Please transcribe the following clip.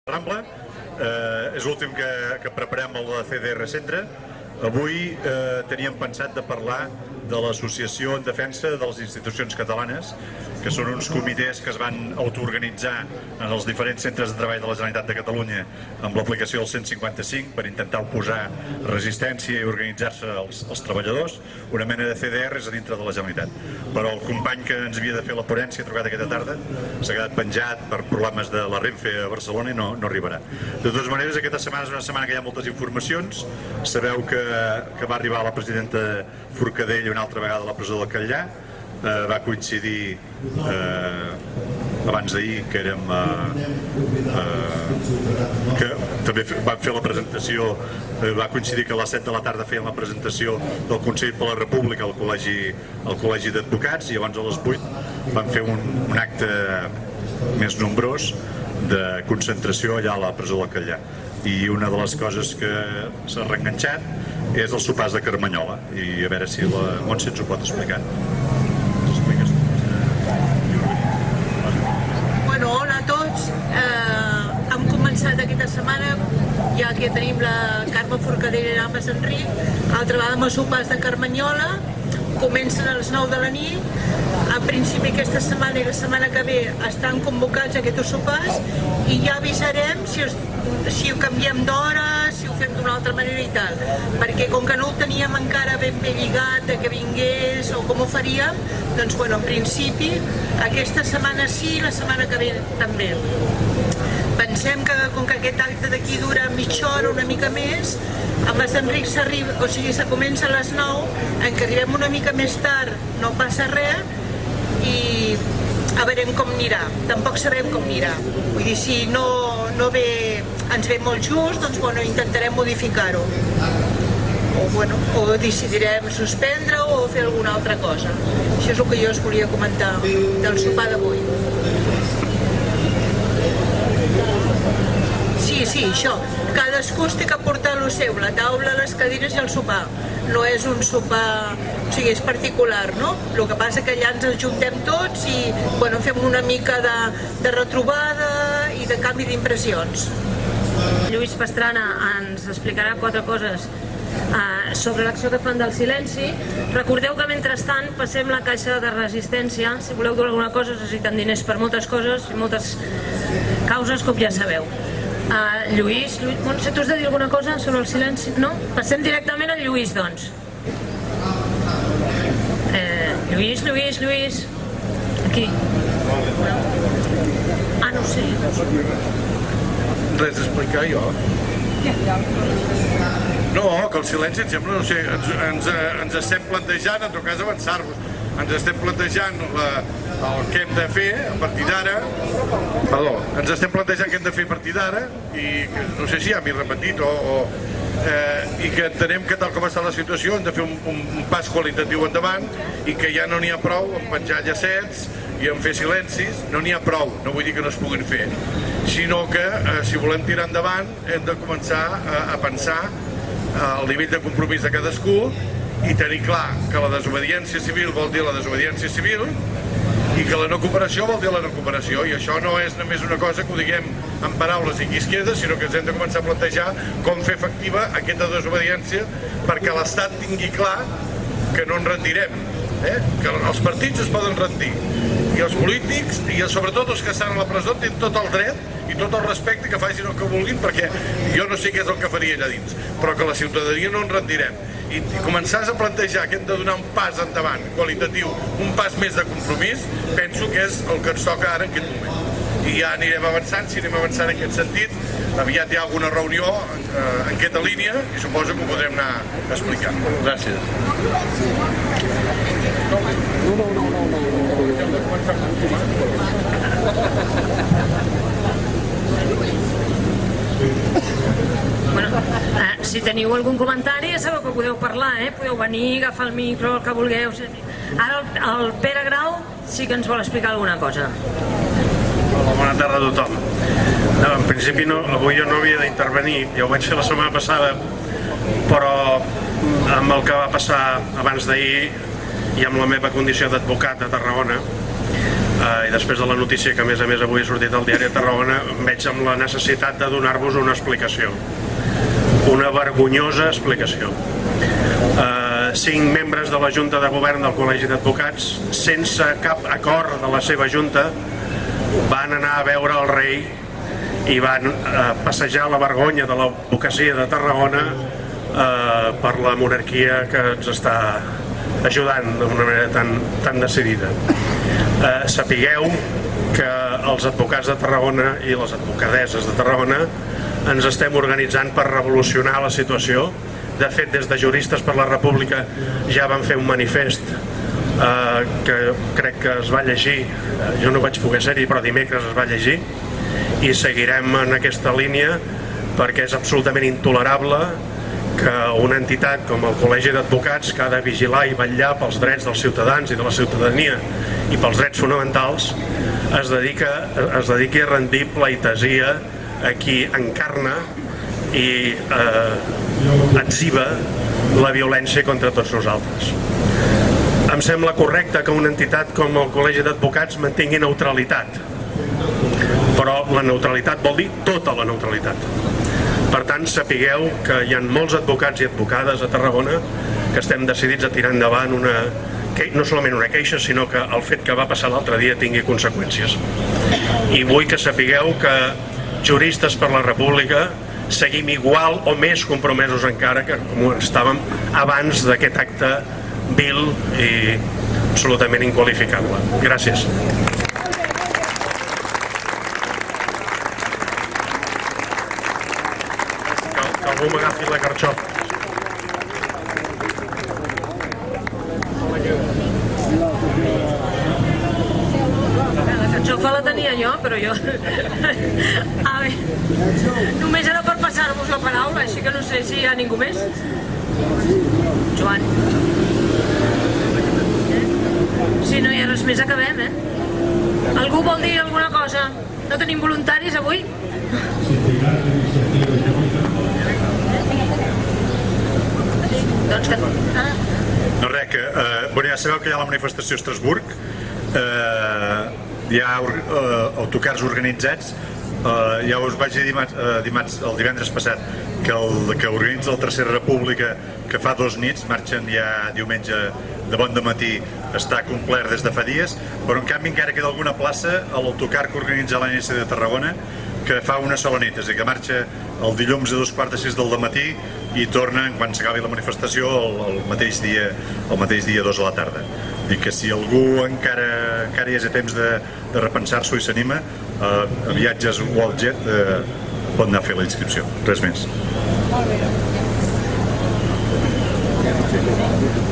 Rambla. És l'últim que preparem a la CDR Centre. Avui teníem pensat de parlar de l'Associació en Defensa de les Institucions Catalanes, que són uns comitès que es van autoorganitzar en els diferents centres de treball de la Generalitat de Catalunya amb l'aplicació del 155 per intentar oposar resistència i organitzar-se els treballadors, una mena de CDRs a dintre de la Generalitat. Però el company que ens havia de fer la ponència, trucat aquesta tarda, s'ha quedat penjat per problemes de la Renfe a Barcelona i no arribarà. De totes maneres, aquesta setmana és una setmana que hi ha moltes informacions. Sabeu que va arribar la presidenta Forcadell una altra vegada a la presó del Catllar. Va coincidir abans d'ahir que érem que també vam fer la presentació, va coincidir que a les 7 de la tarda feien la presentació del Consell per la República al Col·legi d'Advocats, i llavors a les 8 vam fer un acte més nombrós de concentració allà a la presó del Catllar. I una de les coses que s'ha reenganxat és els sopars de Carmanyola, i a veure si la Montse ens ho pot explicar. Bueno, hola a tots. Hem començat aquesta setmana, ja que tenim la Carme Forcadell i l'Amba Enric, altra vegada amb els sopars de Carmanyola. Comencen a les 9 de la nit. En principi aquesta setmana i la setmana que ve estan convocats aquests sopars i ja avisarem si ho canviem d'hora, si ho fem d'una altra manera i tal, perquè com que no ho teníem encara ben lligat que vingués o com ho faríem, doncs bueno, en principi aquesta setmana sí, la setmana que ve també. Pensem que com que aquest acte d'aquí dura mitja hora, una mica més, amb els Enric s'arriba, o sigui, se comença a les 9, en què arribem una mica més tard no passa res, i a veurem com anirà. Tampoc sabem com anirà. Vull dir, si no ens ve molt just, doncs bueno, intentarem modificar-ho. O decidirem suspendre-ho o fer alguna altra cosa. Això és el que jo us volia comentar del sopar d'avui. Sí, això. Cadascú es té que portar el seu, la taula, les cadires i el sopar. No és un sopar, o sigui, és particular, no? El que passa que allà ens ajuntem tots i, bueno, fem una mica de retrobada i de canvi d'impressions. Lluís Pastrana ens explicarà 4 coses sobre l'acció que fan del silenci. Recordeu que mentrestant passem la caixa de resistència. Si voleu dur alguna cosa necessiten diners per moltes coses i moltes causes, com ja sabeu. Lluís, Montse, tu has de dir alguna cosa sobre el silenci? No? Passem directament al Lluís, doncs. Lluís. Aquí. No sé. Res a explicar, jo. No, que el silenci, em sembla, no sé, ens estem plantejant, en tot cas, avançar-vos. Ens estem plantejant el que hem de fer a partir d'ara. Perdó, ens estem plantejant què hem de fer a partir d'ara i no sé si ja m'he repetit i que entenem que tal com està la situació hem de fer un pas qualitatiu endavant i que ja no n'hi ha prou en penjar llacets i en fer silencis, no n'hi ha prou, no vull dir que no es puguin fer, sinó que si volem tirar endavant hem de començar a pensar el nivell de compromís de cadascú i tenir clar que la desobediència civil vol dir la desobediència civil i que la no cooperació vol dir la no cooperació, i això no és només una cosa que ho diguem en paraules i aquí es queda, sinó que ens hem de començar a plantejar com fer efectiva aquesta desobediència perquè l'Estat tingui clar que no ens rendirem, que els partits es poden rendir i els polítics i sobretot els que estan a la presó tenen tot el dret i tot el respecte que facin el que vulguin, perquè jo no sé què és el que faria allà dins, però que la ciutadania no ens rendirem i començars a plantejar que hem de donar un pas endavant qualitatiu, un pas més de compromís, penso que és el que ens toca ara en aquest moment i ja anirem avançant, si anem avançant en aquest sentit, aviat hi ha alguna reunió en aquesta línia i suposo que ho podrem anar explicant. Gràcies. Si teniu algun comentari ja sabeu que podeu parlar, podeu venir, agafar el micro, el que vulgueu. Ara el Pere Grau sí que ens vol explicar alguna cosa. Hola, bona tarda a tothom. En principi avui jo no havia d'intervenir, ja ho vaig fer la setmana passada, però amb el que va passar abans d'ahir i amb la meva condició d'advocat a Tarragona i després de la notícia que a més avui ha sortit al diari de Tarragona, veig amb la necessitat de donar-vos una explicació, una vergonyosa explicació. 5 membres de la Junta de Govern del Col·legi d'Advocats, sense cap acord de la seva Junta, van anar a veure el rei i van passejar la vergonya de l'advocacia de Tarragona per la monarquia que ens està ajudant d'una manera tan decidida. Sapigueu que els advocats de Tarragona i les advocadeses de Tarragona ens estem organitzant per revolucionar la situació. De fet, des de Juristes per la República ja van fer un manifest que crec que es va llegir, jo no vaig poder ser-hi, però dimecres es va llegir, i seguirem en aquesta línia perquè és absolutament intolerable que una entitat com el Col·legi d'Advocats, que ha de vigilar i vetllar pels drets dels ciutadans i de la ciutadania i pels drets fonamentals, es dediqui a rendir pleitesia a qui encarna i etziba la violència contra tots nosaltres. Em sembla correcte que una entitat com el Col·legi d'Advocats mantingui neutralitat, però la neutralitat vol dir tota la neutralitat. Per tant, sapigueu que hi ha molts advocats i advocades a Tarragona que estem decidits a tirar endavant no solament una queixa, sinó que el fet que va passar l'altre dia tingui conseqüències. I vull que sapigueu que Juristes per la República seguim igual o més compromesos encara que com estàvem abans d'aquest acte vil i absolutament inqualificable. Gràcies. Que algú m'agafi la carxofa. Fa la tenia jo, però jo... A veure, només era per passar-vos la paraula, així que no sé si hi ha ningú més. Joan. Si no hi ha res més, acabem, Algú vol dir alguna cosa? No tenim voluntaris avui? Doncs que... No res, que ja sabeu que hi ha la manifestació a Estrasburg, hi ha autocars organitzats. Ja us vaig dir el divendres passat que organitza la Tercera República, que fa 2 nits, marxen ja diumenge de bon dematí, està complert des de fa dies, però en canvi encara queda alguna plaça a l'autocar que organitza l'ANS de Tarragona, que fa una sola nit, és a dir, que marxa el dilluns a 5:45 del dematí i torna quan s'acabi la manifestació el mateix dia 2 a la tarda. Dic que si algú encara hi és a temps de repensar-s'ho i s'anima, a Viatges WorldJet pot anar a fer la inscripció. Res més.